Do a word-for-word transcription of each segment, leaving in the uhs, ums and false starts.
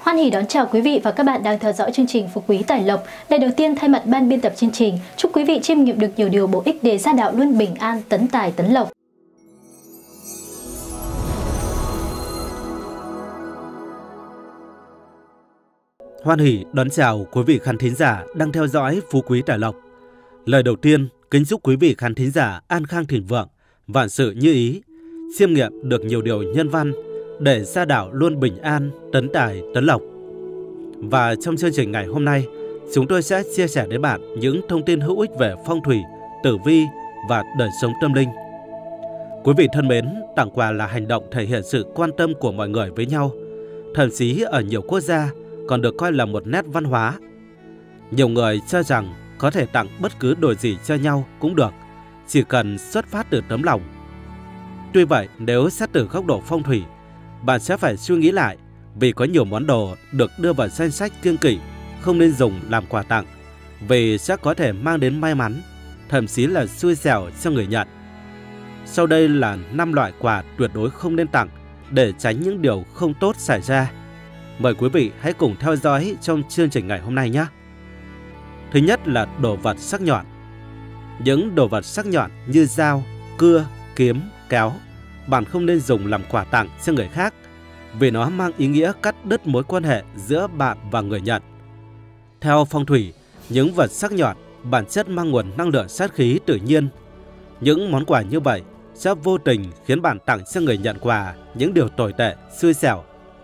Hoan hỉ đón chào quý vị và các bạn đang theo dõi chương trình Phú Quý Tài Lộc. Lời đầu tiên thay mặt ban biên tập chương trình, chúc quý vị chiêm nghiệm được nhiều điều bổ ích để gia đạo luôn bình an, tấn tài, tấn lộc. Hoan hỉ đón chào quý vị khán thính giả đang theo dõi Phú Quý Tài Lộc. Lời đầu tiên, kính chúc quý vị khán thính giả an khang thịnh vượng, vạn sự như ý, chiêm nghiệm được nhiều điều nhân văn để gia đạo luôn bình an, tấn tài, tấn lộc. Và trong chương trình ngày hôm nay, chúng tôi sẽ chia sẻ đến bạn những thông tin hữu ích về phong thủy, tử vi và đời sống tâm linh. Quý vị thân mến, tặng quà là hành động thể hiện sự quan tâm của mọi người với nhau, thậm chí ở nhiều quốc gia còn được coi là một nét văn hóa. Nhiều người cho rằng có thể tặng bất cứ đồ gì cho nhau cũng được, chỉ cần xuất phát từ tấm lòng. Tuy vậy, nếu xét từ góc độ phong thủy, bạn sẽ phải suy nghĩ lại, vì có nhiều món đồ được đưa vào danh sách kiêng kỵ không nên dùng làm quà tặng, vì sẽ có thể mang đến may mắn, thậm chí là xui xẻo cho người nhận. Sau đây là năm loại quà tuyệt đối không nên tặng để tránh những điều không tốt xảy ra. Mời quý vị hãy cùng theo dõi trong chương trình ngày hôm nay nhé. Thứ nhất là đồ vật sắc nhọn. Những đồ vật sắc nhọn như dao, cưa, kiếm, kéo, bạn không nên dùng làm quà tặng cho người khác, vì nó mang ý nghĩa cắt đứt mối quan hệ giữa bạn và người nhận. Theo phong thủy, những vật sắc nhọn bản chất mang nguồn năng lượng sát khí tự nhiên. Những món quà như vậy sẽ vô tình khiến bạn tặng cho người nhận quà những điều tồi tệ, xui xẻo.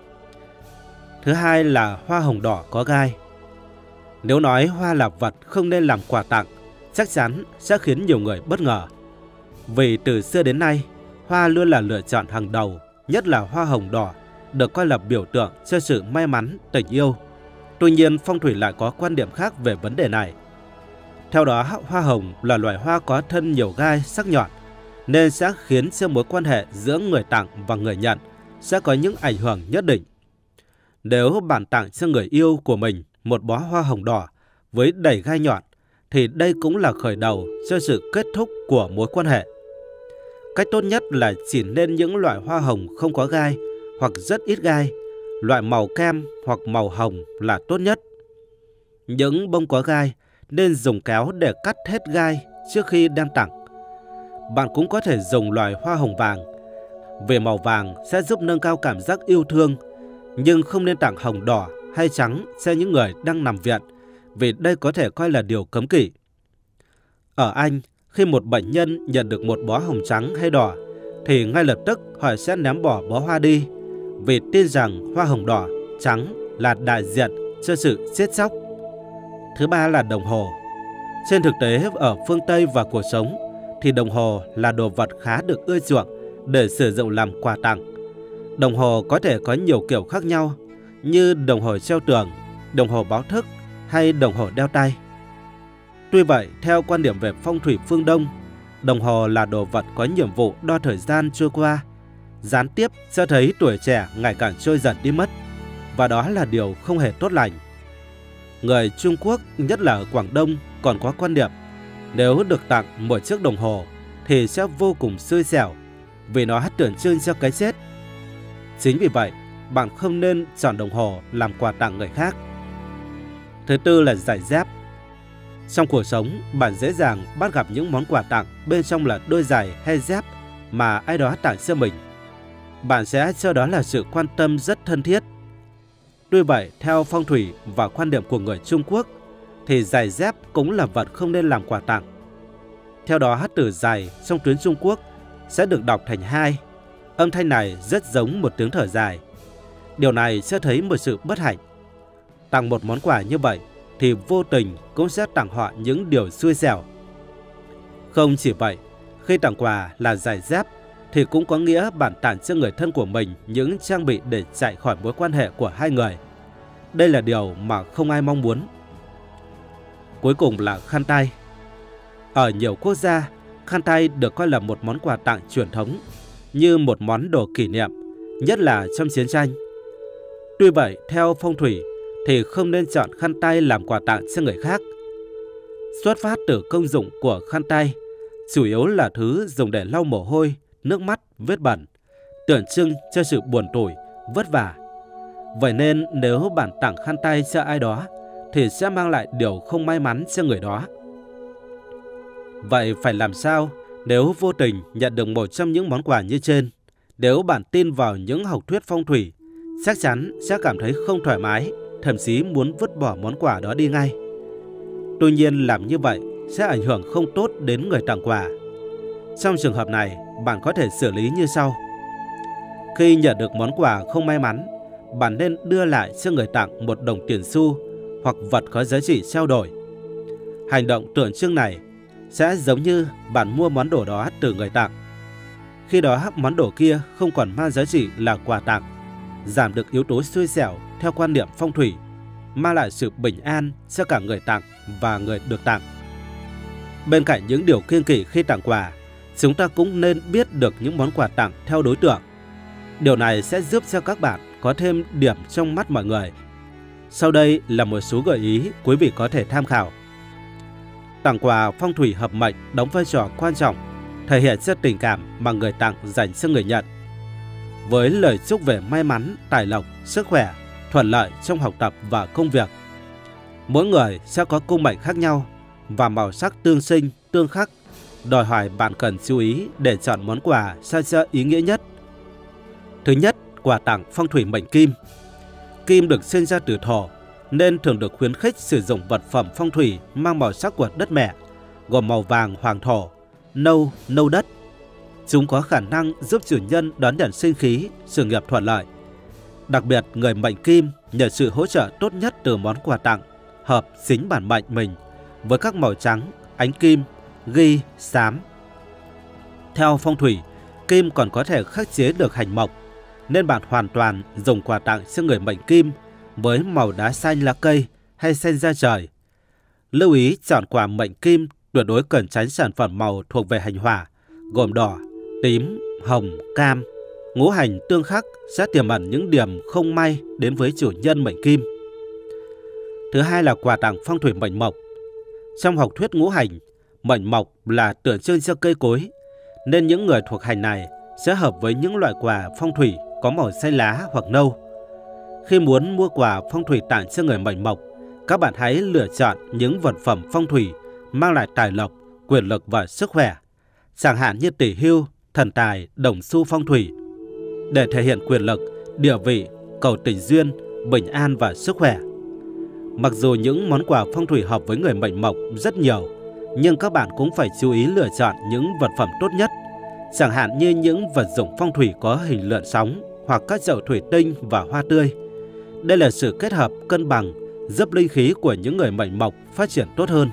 Thứ hai là hoa hồng đỏ có gai. Nếu nói hoa là vật không nên làm quà tặng, chắc chắn sẽ khiến nhiều người bất ngờ. Vì từ xưa đến nay, hoa luôn là lựa chọn hàng đầu, nhất là hoa hồng đỏ, được coi là biểu tượng cho sự may mắn, tình yêu. Tuy nhiên, phong thủy lại có quan điểm khác về vấn đề này. Theo đó, hoa hồng là loài hoa có thân nhiều gai sắc nhọn, nên sẽ khiến cho mối quan hệ giữa người tặng và người nhận sẽ có những ảnh hưởng nhất định. Nếu bạn tặng cho người yêu của mình một bó hoa hồng đỏ với đầy gai nhọn, thì đây cũng là khởi đầu cho sự kết thúc của mối quan hệ. Cách tốt nhất là chỉ nên những loại hoa hồng không có gai hoặc rất ít gai, loại màu kem hoặc màu hồng là tốt nhất. Những bông có gai nên dùng kéo để cắt hết gai trước khi đem tặng. Bạn cũng có thể dùng loại hoa hồng vàng, vì màu vàng sẽ giúp nâng cao cảm giác yêu thương, nhưng không nên tặng hồng đỏ hay trắng cho những người đang nằm viện, vì đây có thể coi là điều cấm kỵ. Ở Anh, khi một bệnh nhân nhận được một bó hồng trắng hay đỏ, thì ngay lập tức họ sẽ ném bỏ bó hoa đi, vì tin rằng hoa hồng đỏ, trắng là đại diện cho sự chết chóc. Thứ ba là đồng hồ. Trên thực tế, ở phương Tây và cuộc sống, thì đồng hồ là đồ vật khá được ưa chuộng để sử dụng làm quà tặng. Đồng hồ có thể có nhiều kiểu khác nhau, như đồng hồ treo tường, đồng hồ báo thức hay đồng hồ đeo tay. Tuy vậy, theo quan điểm về phong thủy phương Đông, đồng hồ là đồ vật có nhiệm vụ đo thời gian trôi qua, gián tiếp cho thấy tuổi trẻ ngày càng trôi dần đi mất, và đó là điều không hề tốt lành. Người Trung Quốc, nhất là ở Quảng Đông, còn có quan điểm nếu được tặng một chiếc đồng hồ thì sẽ vô cùng xui xẻo, vì nó tượng trưng cho cái chết. Chính vì vậy, bạn không nên chọn đồng hồ làm quà tặng người khác. Thứ tư là giày dép. Trong cuộc sống, bạn dễ dàng bắt gặp những món quà tặng bên trong là đôi giày hay dép mà ai đó tặng cho mình. Bạn sẽ cho đó là sự quan tâm rất thân thiết. Tuy vậy, theo phong thủy và quan điểm của người Trung Quốc, thì giày dép cũng là vật không nên làm quà tặng. Theo đó, từ giày trong tuyến Trung Quốc sẽ được đọc thành hai. Âm thanh này rất giống một tiếng thở dài. Điều này sẽ thấy một sự bất hạnh. Tặng một món quà như vậy thì vô tình cũng sẽ tặng họ những điều xui xẻo. Không chỉ vậy, khi tặng quà là giày dép thì cũng có nghĩa bạn tặng cho người thân của mình những trang bị để chạy khỏi mối quan hệ của hai người. Đây là điều mà không ai mong muốn. Cuối cùng là khăn tay. Ở nhiều quốc gia, khăn tay được coi là một món quà tặng truyền thống, như một món đồ kỷ niệm, nhất là trong chiến tranh. Tuy vậy, theo phong thủy thì không nên chọn khăn tay làm quà tặng cho người khác. Xuất phát từ công dụng của khăn tay, chủ yếu là thứ dùng để lau mồ hôi, nước mắt, vết bẩn, tượng trưng cho sự buồn tủi, vất vả. Vậy nên nếu bạn tặng khăn tay cho ai đó thì sẽ mang lại điều không may mắn cho người đó. Vậy phải làm sao nếu vô tình nhận được một trong những món quà như trên? Nếu bạn tin vào những học thuyết phong thủy, chắc chắn sẽ cảm thấy không thoải mái, thậm chí muốn vứt bỏ món quà đó đi ngay. Tuy nhiên làm như vậy sẽ ảnh hưởng không tốt đến người tặng quà. Trong trường hợp này, bạn có thể xử lý như sau. Khi nhận được món quà không may mắn, bạn nên đưa lại cho người tặng một đồng tiền xu hoặc vật có giá trị trao đổi. Hành động tượng trưng này sẽ giống như bạn mua món đồ đó từ người tặng. Khi đó món đồ kia không còn mang giá trị là quà tặng, giảm được yếu tố xui xẻo theo quan niệm phong thủy, mang lại sự bình an cho cả người tặng và người được tặng. Bên cạnh những điều kiêng kỵ khi tặng quà, chúng ta cũng nên biết được những món quà tặng theo đối tượng. Điều này sẽ giúp cho các bạn có thêm điểm trong mắt mọi người. Sau đây là một số gợi ý quý vị có thể tham khảo. Tặng quà phong thủy hợp mệnh đóng vai trò quan trọng, thể hiện cho tình cảm mà người tặng dành cho người nhận. Với lời chúc về may mắn, tài lộc, sức khỏe, thuận lợi trong học tập và công việc. Mỗi người sẽ có cung mệnh khác nhau và màu sắc tương sinh, tương khắc, đòi hỏi bạn cần chú ý để chọn món quà sao cho ý nghĩa nhất. Thứ nhất, quà tặng phong thủy mệnh kim. Kim được sinh ra từ thổ, nên thường được khuyến khích sử dụng vật phẩm phong thủy mang màu sắc của đất mẹ, gồm màu vàng hoàng thổ, nâu, nâu đất. Chúng có khả năng giúp chủ nhân đón nhận sinh khí, sự nghiệp thuận lợi. Đặc biệt, người mệnh kim nhận sự hỗ trợ tốt nhất từ món quà tặng, hợp chính bản mệnh mình với các màu trắng, ánh kim, ghi, xám. Theo phong thủy, kim còn có thể khắc chế được hành mộc, nên bạn hoàn toàn dùng quà tặng cho người mệnh kim với màu đá xanh lá cây hay xanh da trời. Lưu ý chọn quà mệnh kim tuyệt đối cần tránh sản phẩm màu thuộc về hành hỏa, gồm đỏ, tím, hồng, cam. Ngũ hành tương khắc sẽ tiềm ẩn những điểm không may đến với chủ nhân mệnh kim. Thứ hai là quà tặng phong thủy mệnh mộc. Trong học thuyết ngũ hành, mệnh mộc là tượng trưng cho cây cối, nên những người thuộc hành này sẽ hợp với những loại quà phong thủy có màu xanh lá hoặc nâu. Khi muốn mua quà phong thủy tặng cho người mệnh mộc, các bạn hãy lựa chọn những vật phẩm phong thủy mang lại tài lộc, quyền lực và sức khỏe, chẳng hạn như tỷ hưu, thần tài, đồng xu phong thủy, để thể hiện quyền lực, địa vị, cầu tình duyên, bình an và sức khỏe. Mặc dù những món quà phong thủy hợp với người mệnh mộc rất nhiều, nhưng các bạn cũng phải chú ý lựa chọn những vật phẩm tốt nhất, chẳng hạn như những vật dụng phong thủy có hình lượn sóng hoặc các chậu thủy tinh và hoa tươi. Đây là sự kết hợp cân bằng giúp linh khí của những người mệnh mộc phát triển tốt hơn.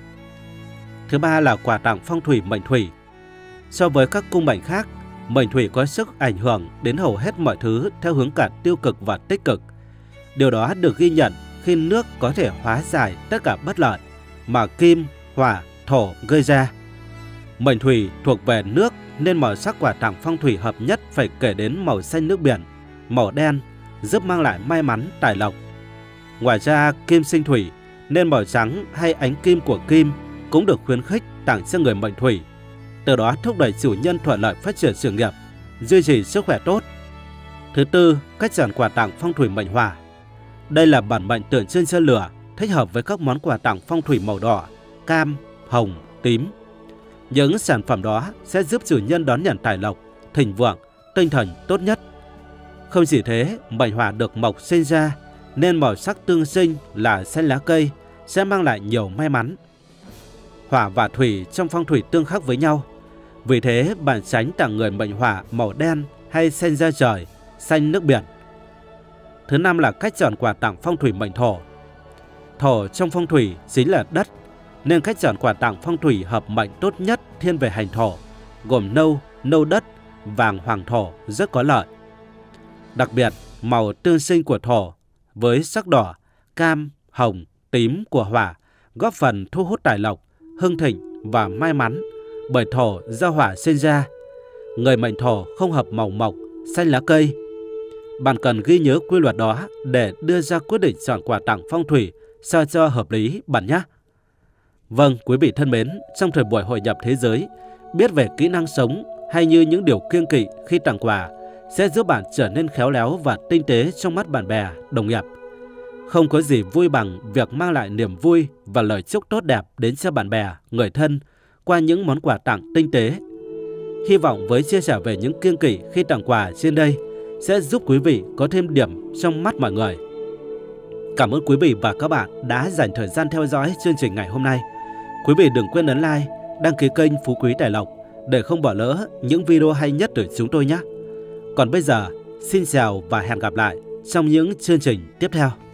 Thứ ba là quà tặng phong thủy mệnh thủy. So với các cung mệnh khác, mệnh thủy có sức ảnh hưởng đến hầu hết mọi thứ theo hướng cả tiêu cực và tích cực. Điều đó được ghi nhận khi nước có thể hóa giải tất cả bất lợi mà kim, hỏa, thổ gây ra. Mệnh thủy thuộc về nước nên màu sắc quà tặng phong thủy hợp nhất phải kể đến màu xanh nước biển, màu đen giúp mang lại may mắn, tài lộc. Ngoài ra, kim sinh thủy nên màu trắng hay ánh kim của kim cũng được khuyến khích tặng cho người mệnh thủy, từ đó thúc đẩy chủ nhân thuận lợi phát triển sự nghiệp, duy trì sức khỏe tốt. Thứ tư, cách chọn quà tặng phong thủy mệnh hỏa. Đây là bản mệnh tượng trưng cho lửa, thích hợp với các món quà tặng phong thủy màu đỏ, cam, hồng, tím. Những sản phẩm đó sẽ giúp chủ nhân đón nhận tài lộc, thịnh vượng, tinh thần tốt nhất. Không chỉ thế, mệnh hỏa được mộc sinh ra nên màu sắc tương sinh là xanh lá cây sẽ mang lại nhiều may mắn. Hỏa và thủy trong phong thủy tương khắc với nhau, vì thế bạn tránh tặng người mệnh hỏa màu đen hay xanh da trời, xanh nước biển. Thứ năm là cách chọn quà tặng phong thủy mệnh thổ. Thổ trong phong thủy chính là đất, nên cách chọn quà tặng phong thủy hợp mệnh tốt nhất thiên về hành thổ, gồm nâu, nâu đất, vàng hoàng thổ rất có lợi. Đặc biệt, màu tương sinh của thổ với sắc đỏ, cam, hồng, tím của hỏa góp phần thu hút tài lộc, hưng thịnh và may mắn, bởi thổ do hỏa sinh ra. Người mệnh thổ không hợp màu mộc, xanh lá cây. Bạn cần ghi nhớ quy luật đó để đưa ra quyết định chọn quà tặng phong thủy sao cho hợp lý bạn nhé. Vâng, quý vị thân mến, trong thời buổi hội nhập thế giới, biết về kỹ năng sống hay như những điều kiêng kỵ khi tặng quà sẽ giúp bạn trở nên khéo léo và tinh tế trong mắt bạn bè, đồng nghiệp. Không có gì vui bằng việc mang lại niềm vui và lời chúc tốt đẹp đến cho bạn bè, người thân qua những món quà tặng tinh tế. Hy vọng với chia sẻ về những kiêng kỵ khi tặng quà trên đây sẽ giúp quý vị có thêm điểm trong mắt mọi người. Cảm ơn quý vị và các bạn đã dành thời gian theo dõi chương trình ngày hôm nay. Quý vị đừng quên ấn like, đăng ký kênh Phú Quý Tài Lộc để không bỏ lỡ những video hay nhất từ chúng tôi nhé. Còn bây giờ, xin chào và hẹn gặp lại trong những chương trình tiếp theo.